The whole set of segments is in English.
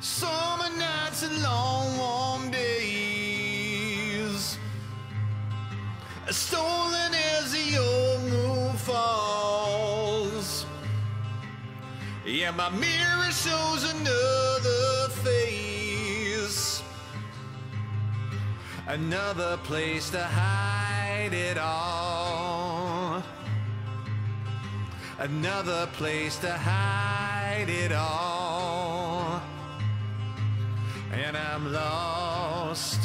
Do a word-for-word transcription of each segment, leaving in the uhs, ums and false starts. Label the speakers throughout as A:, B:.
A: Summer nights and long warm days, stolen as the old moon falls. Yeah, my mirror shows another face, another place to hide it all, another place to hide it all. And I'm lost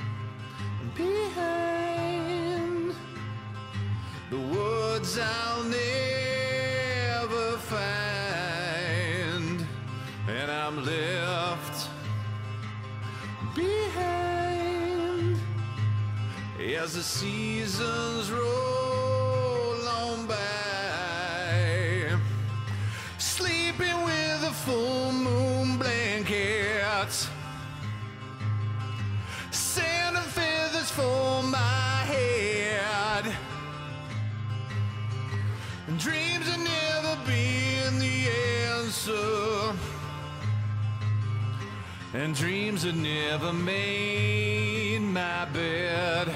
A: behind the woods I'll never find, and I'm left behind as the seasons roll on by, sleeping with a full moon blanket, sand and feathers for my head, and dreams have never been the answer, and dreams have never made my bed,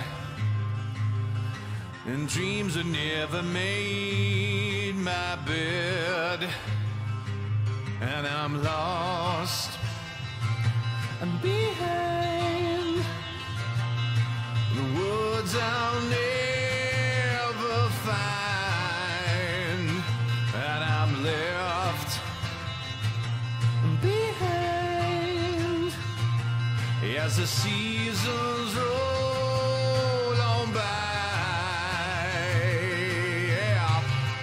A: and dreams have never made my bed. And I'm lost, I'm behind the woods I'll never find, and I'm left behind as the seasons roll on by. Yeah.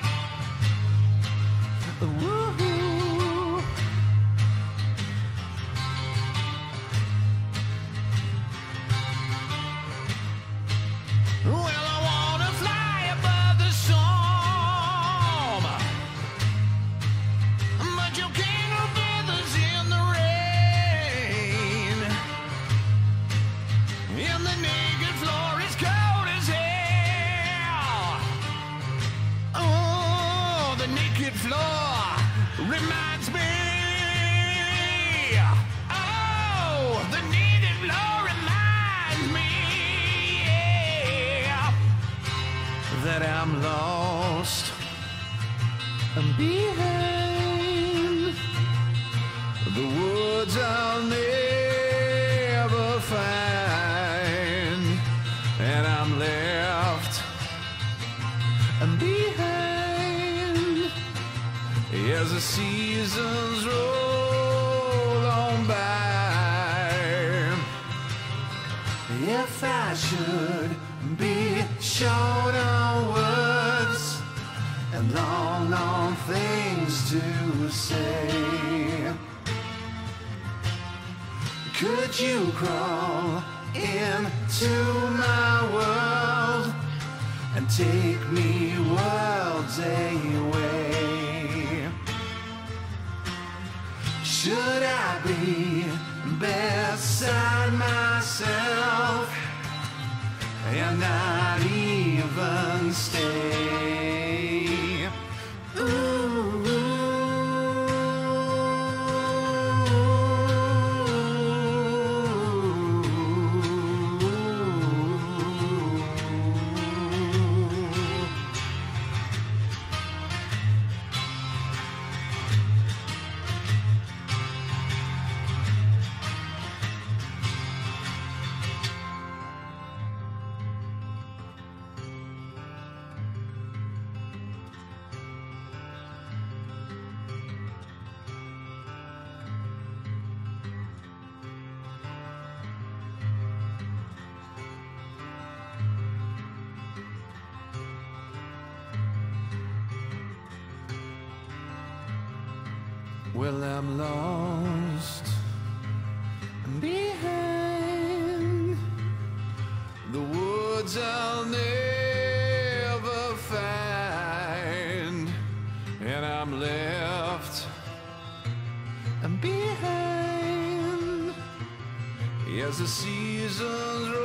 A: Woo-hoo. Well, I wanna fly above the storm, but you can't hold feathers in the rain, and the naked floor is cold as hell. Oh, the naked floor reminds me. Oh, the naked floor reminds me, yeah, that I'm lost, I'm behind the woods I'll never find, and I'm left, I'm behind as the seasons roll on by. If I should be short on words and long on things to say, could you crawl into my world and take me worlds away? Should I be beside myself and not even stay? Ooh. Well, I'm lost behind the woods I'll never find, and I'm left behind as the seasons roll